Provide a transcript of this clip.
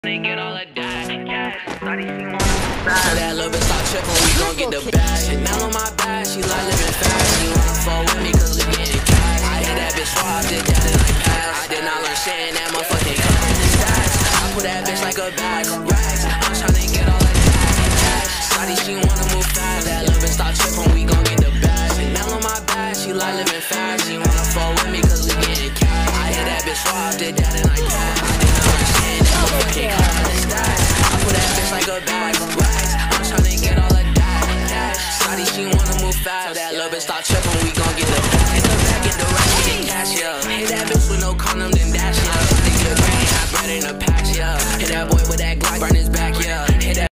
They get all of that, yeah. So that little bitch stop trippin', we gon' get the bag. Chanel on my back, she like living fast. She wanna fuck with me cause we getting cash. I hit that bitch raw, did that and I pass. I did not learn shit in that motherfucking class. I put that bitch like a bag of racks. I'm tryna get all of that. Shawty, she wanna move fast. That little bitch stop trippin', we gon' get the bag. Chanel on my back, she like living fast. She wanna fuck with me cause we getting cash. I hit that bitch raw, did that and I pass. I did not learn shit in that motherfucking class. I put that bitch like a bag of racks. I'm tryna get all of that. Shawty, she wanna move fast. So that little bitch stop trippin', we gon' get the bag. Get the bag, get the rack, get cash, yeah. Hit that bitch with no condom, then dash, yeah. Nigga, brain, I bread in a patch, yeah. Hit that boy with that Glock, burn his back, yeah. Hit that